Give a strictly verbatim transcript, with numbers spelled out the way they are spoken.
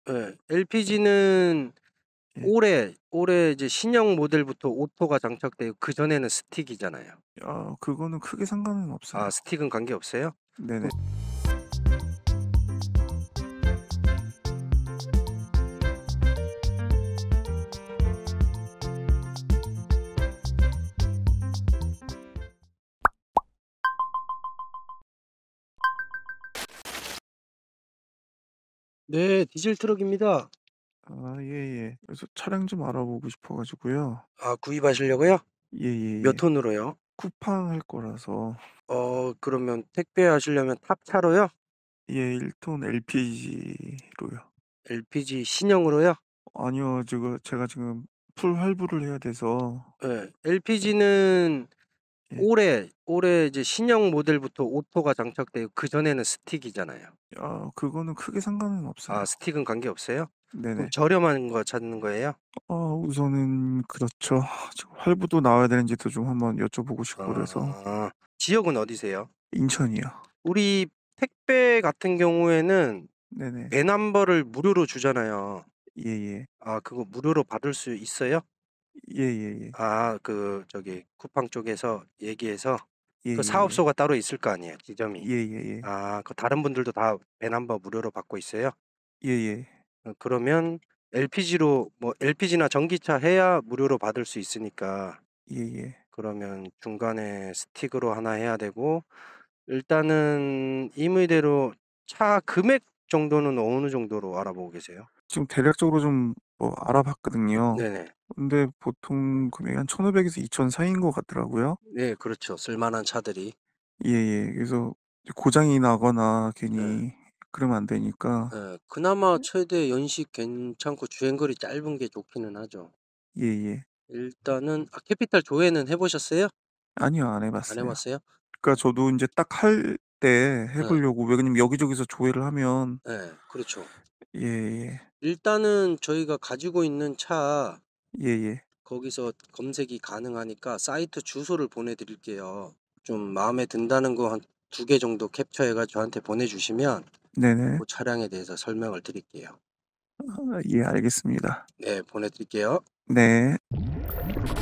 예. 엘피지는 예. 올해, 올해 이제 신형 모델부터 오토가 장착되고 그전에는 스틱이잖아요. 아 그거는 크게 상관은 아 없어요. 스틱은 관계없어요? 네네. 네. 디젤 트럭입니다. 아 예예. 그래서 차량 좀 알아보고 싶어 가지고요. 아 구입하시려고요? 몇 예예예. 톤으로요? 쿠팡할 거라서. 어 그러면 택배하시려면 탑차로요? 예 일 톤 엘피지로요. 엘피지 신형으로요? 아니요. 지금 제가 지금 풀 할부를 해야 돼서. 예. 엘피지는 예. 올해, 올해 이제 신형 모델부터 오토가 장착되고 그전에는 스틱이잖아요. 아 그거는 크게 상관은 아 없어요. 스틱은 관계없어요? 그럼 네네. 저렴한 거 찾는 거예요? 어 우선은 그렇죠. 지금 할부도 나와야 되는지도 좀 한번 여쭤보고 싶고 그래서. 아. 지역은 어디세요? 인천이요. 우리 택배 같은 경우에는 네네. 배넘버를 무료로 주잖아요. 예예. 아 그거 무료로 받을 수 있어요? 예예예. 아 그 저기 쿠팡 쪽에서 얘기해서 그 예예예. 사업소가 따로 있을 거 아니에요, 지점이. 예예예. 아 그 다른 분들도 다 배넘버 무료로 받고 있어요? 예예. 어 그러면 엘피지로 뭐 엘피지나 전기차 해야 무료로 받을 수 있으니까 예예. 그러면 중간에 스틱으로 하나 해야 되고 일단은 임의대로 차 금액 정도는 어느 정도로 알아보고 계세요? 지금 대략적으로 좀 뭐 알아봤거든요. 네네. 근데 보통 금액이 한 천오백 에서 이천 사이인 것 같더라고요. 네 그렇죠. 쓸만한 차들이. 예예. 그래서 이제 고장이 나거나 예. 괜히 그러면 안 되니까. 예. 그나마 최대 연식 괜찮고 주행거리 짧은 게 좋기는 하죠. 예예. 일단은 아 캐피탈 조회는 해 보셨어요? 아니요. 안 해 안 해 봤어요. 봤어요? 그러니까 저도 인제 딱 할 때 해 예. 보려고 왜냐면 여기저기서 조회를 하면 예. 그렇죠. 예예. 일단은 저희가 가지고 있는 차 예예. 거기서 검색이 가능하니까 사이트 주소를 보내 드릴게요. 좀 마음에 든다는 거 한 두 개 정도 캡처해 가지고 저한테 보내 주시면 네네. 고 차량에 대해서 설명을 드릴게요. 아 예 알겠습니다. 네 보내 드릴게요. 네.